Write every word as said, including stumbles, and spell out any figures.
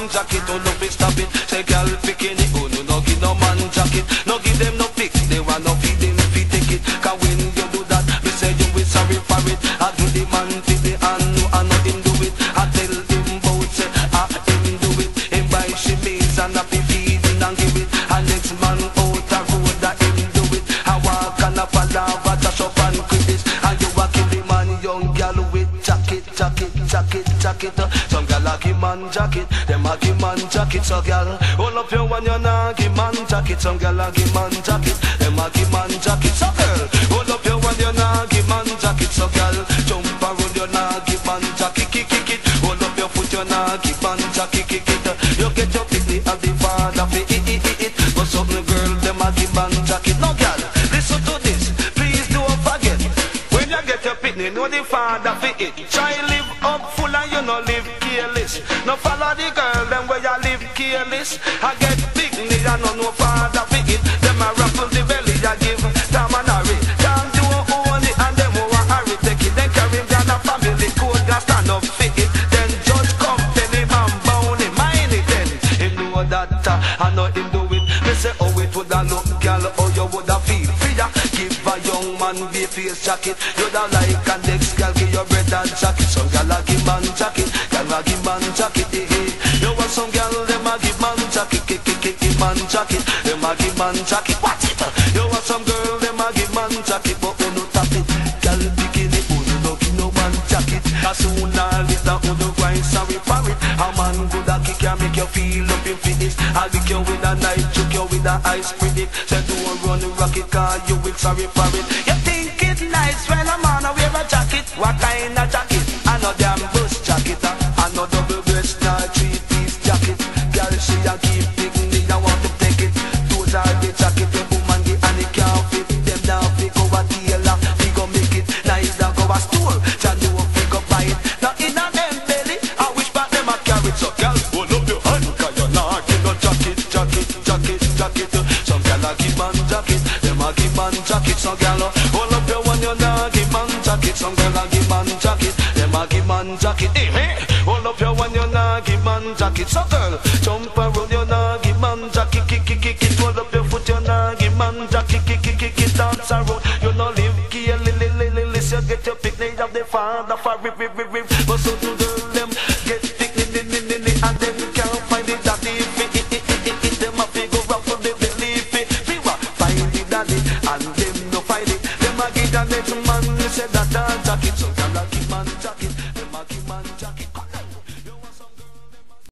man jacket, oh no fi stop it. Say girl bikini, oh no no give no man jacket. No give them no pick, they want no feed them fi take it. Cause when you do that, we say you will sorry for it. I do the man to the hand, no I know him do it. I tell him about say, I him do it. Him buy she means and I fi feed him and give it. And next man out the road that him do it. I walk and a palava, dash up and crevice. And you a kill the man, young girl with jacket, jacket, jacket, jacket. Some girl a give man jacket, them a give man jacket. So girl, hold up your one, you nah give man jacket. Some girl a give man jacket, them a give man jacket. So girl, hold up your one, you nah give man jacket. So girl, jump around, you nah give man jacket, kick, kick it. Hold up your foot, you nah give man jacket, kick it. You get your picnic at the father, fi it, it, it, it. But some girl, them a give man jacket. No girl, listen to this, please don't forget. When you get your picnic, know the father fi it. Try live up full and you no live careless. No follow the girl, them where you live careless. I get picnic and no no father fi it. Them a ruffle the belly, I give Tom and Harry. Can't do own it and them who a hurry take it. Then carry down a family code, got stand up fi it. Then judge come tell him I'm bound him, mind it then. Him know that uh, I know him do it. Me say oh it woulda look girl, how you woulda feel free. Give a young man be face jacket. You da like a next girl give your bread and jacket. Some girl a give man jacket, girl a give man jacket. Eh, eh. You want some girl them a give man jacket, kick kick kick give man jacket. Them a give man jacket. What it? You want some girl them a give man jacket, but who no tap it? Girl bikini who no give no man jacket. As soon as later who no grind sorry for it. A man good a kick and make you feel up in fitness. I'll kick you with a knife, choke you with a ice predict. Say don't run the rocket car, you will sorry for it. You think it's nice when a man a wear a jacket? What kind of jacket? I know damn bus jacket. I know double breast, not three piece jacket. Girl she a keep picking, I want to take it. Those are the jacket the woman get and it can't fit. Them down fi go a tailor, fi go make it. Nice that go a store, John do fi go buy it. Now in a them belly, I wish back them a carry. So girl, hold up your hand, cause you're not get no jacket, jacket, jacket, jacket. Some girl a give man jacket, them a give man jacket. Some girl hold up your one, you nah give man jacket. Some girl a give man jacket, them a give man jacket. Hey, hey. Hold up your one, you nah give man jacket. So girl, jump around, you nah give man jacket. Kick, kick, kick it. Hold up your foot, you nah give man jacket. Kick, kick, kick it. Dance around, you no live care, li, li, li, li, li. So get your picnic of the father for rip, rip, rip, rip. But so to girl, them get picnic, li, li, li, li, and them can't find it daddy. Fit it, it, it, it, it. Them a figure ruffle the belly fit. We wa find the daddy, and them no find it. Them a give the next man, they say that a jacket. So girl a give man jacket.